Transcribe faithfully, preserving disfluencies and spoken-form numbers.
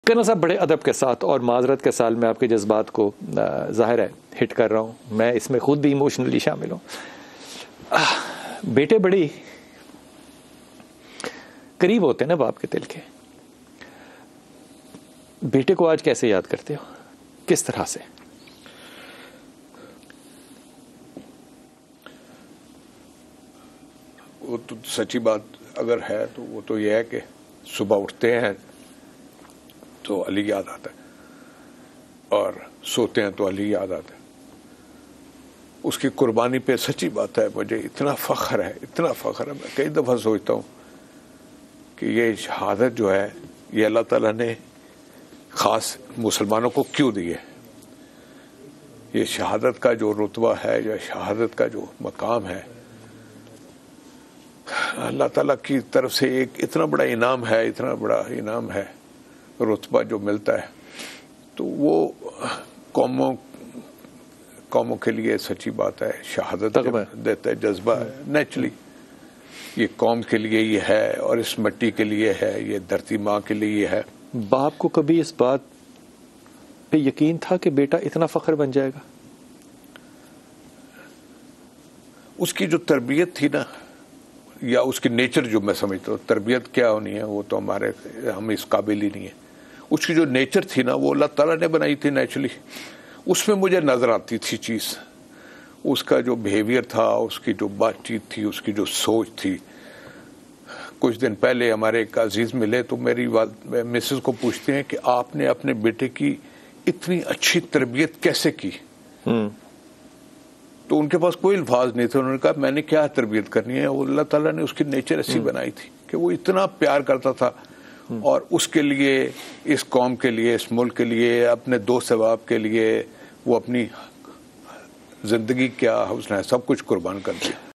کرنا صاحب بڑے ادب کے ساتھ اور معذرت کے ساتھ میں آپ کے جذبات کو ظاہر ہے ہٹ کر رہا ہوں، میں اس میں خود بھی ایموشنلی شامل ہوں۔ بیٹے بڑی قریب ہوتے ہیں نا باپ کے دل کے، بیٹے کو آج کیسے یاد کرتے ہو، کس طرح سے؟ وہ تو سچی بات اگر ہے تو وہ تو یہ ہے کہ صبح اٹھتے ہیں تو علی یاد آتا ہے اور سوتے ہیں تو علی یاد آتا ہے۔ اس کی قربانی پہ سچی بات ہے مجھے اتنا فخر ہے، اتنا فخر ہے، میں کئی دفعہ سوچتا ہوں کہ یہ شہادت جو ہے یہ اللہ تعالیٰ نے خاص مسلمانوں کو کیوں دی ہے۔ یہ شہادت کا جو رتبہ ہے یا شہادت کا جو مقام ہے اللہ تعالیٰ کی طرف سے ایک اتنا بڑا انعام ہے، اتنا بڑا انعام ہے، رتبہ جو ملتا ہے تو وہ قوموں قوموں کے لیے سچی بات ہے، شہادت دیتا ہے، جذبہ ہے نیچرلی، یہ قوم کے لیے یہ ہے اور اس مٹی کے لیے ہے، یہ دھرتی ماں کے لیے یہ ہے۔ باپ کو کبھی اس بات پہ یقین تھا کہ بیٹا اتنا فخر بن جائے گا؟ اس کی جو تربیت تھی نا، یا اس کی نیچر جو میں سمجھتا ہوں، تربیت کیا ہونی ہے وہ تو ہمارے ہم اس قابل ہی نہیں ہے۔ اس کی جو نیچر تھی نا وہ اللہ تعالیٰ نے بنائی تھی نیچرلی، اس میں مجھے نظر آتی تھی چیز، اس کا جو بیہیویئر تھا، اس کی جو بات چیت تھی، اس کی جو سوچ تھی۔ کچھ دن پہلے ہمارے ایک عزیز ملے تو میری مسز کو پوچھتے ہیں کہ آپ نے اپنے بیٹے کی اتنی اچھی تربیت کیسے کی؟ تو ان کے پاس کوئی الفاظ نہیں تھے، انہوں نے کہا میں نے کیا تربیت کرنی ہے، وہ اللہ تعالیٰ نے اس کی نیچر ایسی بنائی تھی کہ وہ اتنا پیار کرتا تھا، اور اس کے لیے، اس قوم کے لیے، اس ملک کے لیے، اپنے دوست احباب کے لیے وہ اپنی زندگی کیا حسن ہے سب کچھ قربان کر دیا۔